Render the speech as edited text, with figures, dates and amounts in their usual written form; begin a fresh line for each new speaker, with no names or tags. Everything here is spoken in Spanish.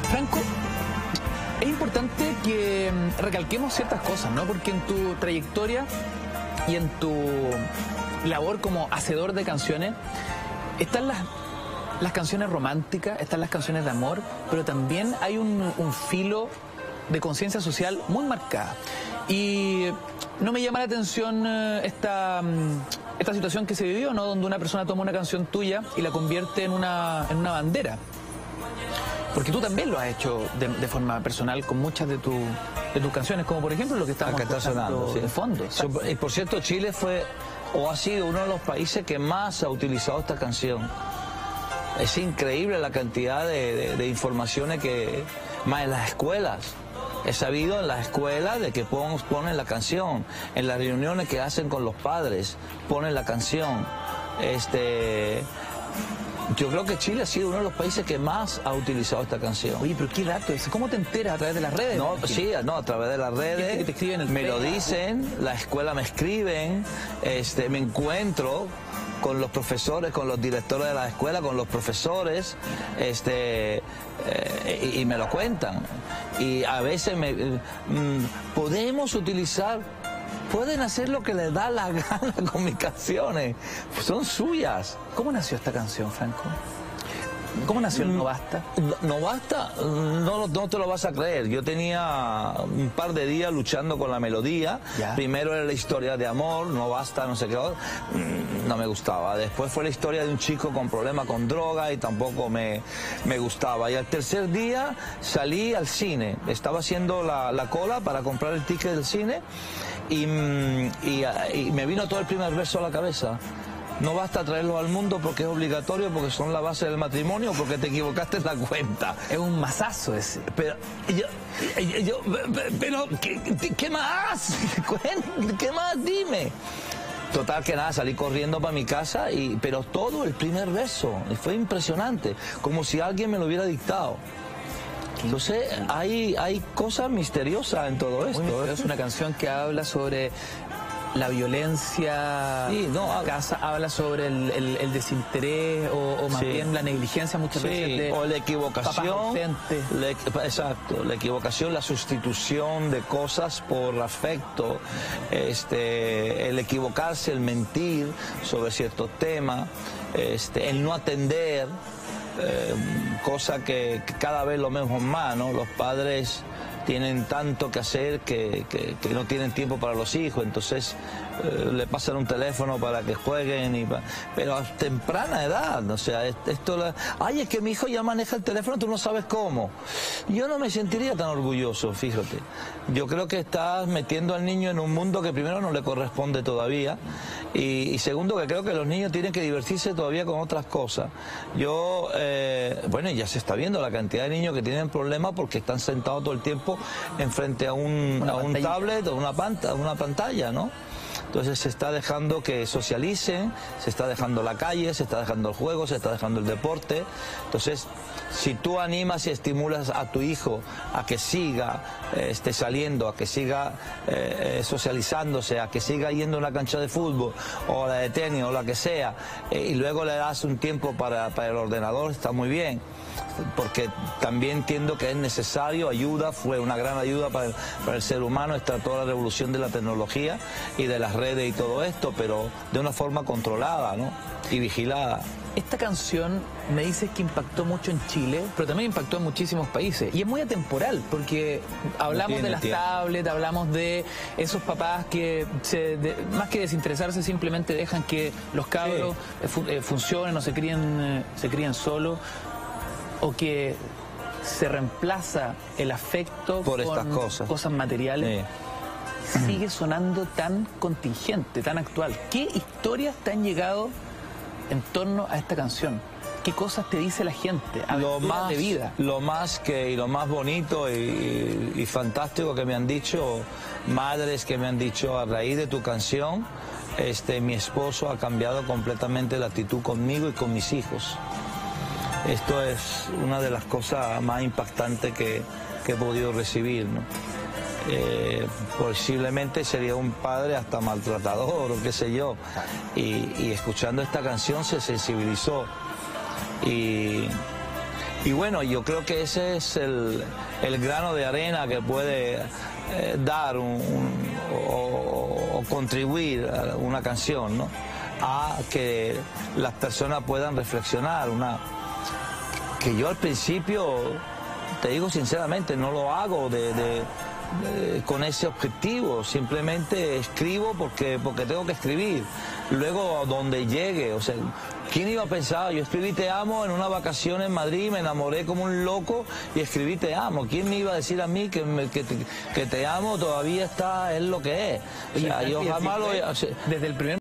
Franco, es importante que recalquemos ciertas cosas, ¿no? Porque en tu trayectoria y en tu labor como hacedor de canciones, están las canciones románticas, están las canciones de amor, pero también hay un filo de conciencia social muy marcada. Y no me llama la atención esta situación que se vivió, ¿no? Donde una persona toma una canción tuya y la convierte en una bandera. Porque tú también lo has hecho de forma personal con muchas de tus canciones, como por ejemplo lo que estamos escuchando de fondo.
Y por cierto, Chile fue o ha sido uno de los países que más ha utilizado esta canción. Es increíble la cantidad de informaciones que... Más en las escuelas. He sabido en las escuelas de que ponen la canción. En las reuniones que hacen con los padres, ponen la canción. Yo creo que Chile ha sido uno de los países que más ha utilizado esta canción.
Oye, pero qué dato es. ¿Cómo te enteras? ¿A través de las redes?
No, sí, no, a través de las redes.
Que te escriben
me lo dicen, la escuela me escriben, me encuentro con los profesores, con los directores de la escuela, con los profesores, y me lo cuentan. Y a veces podemos utilizar, pueden hacer lo que les da la gana con mis canciones, son suyas.
¿Cómo nació esta canción, Franco? ¿Cómo nació el No Basta?
No Basta, no te lo vas a creer. Yo tenía un par de días luchando con la melodía.
¿Ya?
Primero era la historia de amor, No Basta, no sé qué, no me gustaba. Después fue la historia de un chico con problemas con droga y tampoco me gustaba. Y al tercer día salí al cine. Estaba haciendo la cola para comprar el ticket del cine y me vino todo el primer verso a la cabeza. No basta traerlos al mundo porque es obligatorio, porque son la base del matrimonio, porque te equivocaste en la cuenta.
Es un mazazo ese.
Pero, ¿qué más? ¿Qué más? Dime. Total que nada, salí corriendo para mi casa, pero todo el primer verso, fue impresionante, como si alguien me lo hubiera dictado. Entonces, hay cosas misteriosas en todo esto.
Es una canción que habla sobre la violencia en casa, habla sobre el desinterés o más bien la negligencia muchas veces
o la equivocación, exacto, la equivocación, la sustitución de cosas por afecto, el equivocarse, el mentir sobre ciertos temas, el no atender, cosa que cada vez lo vemos más, ¿no? Los padres tienen tanto que hacer que no tienen tiempo para los hijos, entonces le pasan un teléfono para que jueguen, pero a temprana edad, o sea, ay, es que mi hijo ya maneja el teléfono, tú no sabes cómo. Yo no me sentiría tan orgulloso, fíjate. Yo creo que estás metiendo al niño en un mundo que primero no le corresponde todavía, y segundo que creo que los niños tienen que divertirse todavía con otras cosas. Yo, bueno, ya se está viendo la cantidad de niños que tienen problemas porque están sentados todo el tiempo enfrente a un tablet o una pantalla, ¿no? Entonces se está dejando que socialicen, se está dejando la calle, se está dejando el juego, se está dejando el deporte. Entonces, si tú animas y estimulas a tu hijo a que siga saliendo, a que siga socializándose, a que siga yendo a una cancha de fútbol o la de tenis o la que sea, y luego le das un tiempo para el ordenador, está muy bien. Porque también entiendo que es necesario, fue una gran ayuda para el ser humano, está toda la revolución de la tecnología y de las redes y todo esto, pero de una forma controlada, ¿no? Y vigilada.
Esta canción me dices que impactó mucho en Chile, pero también impactó en muchísimos países. Y es muy atemporal, porque hablamos de las tablets, hablamos de esos papás que más que desinteresarse simplemente dejan que los cabros funcionen o se críen solos, o que se reemplaza el afecto
por
con
estas
cosas materiales. Sigue sonando tan contingente, tan actual. ¿Qué historias te han llegado en torno a esta canción? ¿Qué cosas te dice la gente?
Lo más
de vida.
Lo más bonito y fantástico que me han dicho madres que me han dicho: a raíz de tu canción, mi esposo ha cambiado completamente la actitud conmigo y con mis hijos. Esto es una de las cosas más impactantes que he podido recibir, ¿no? Posiblemente sería un padre hasta maltratador o qué sé yo, y escuchando esta canción se sensibilizó y Y bueno, yo creo que ese es el grano de arena que puede dar o contribuir a una canción, ¿no? A que las personas puedan reflexionar. Que yo al principio, te digo sinceramente, no lo hago con ese objetivo, simplemente escribo porque tengo que escribir. Luego, donde llegue, o sea, ¿quién iba a pensar? Yo escribí Te amo en una vacación en Madrid, me enamoré como un loco y escribí Te amo. ¿Quién me iba a decir a mí que Te amo todavía es lo que es? O sea, yo jamás lo...
Desde el primer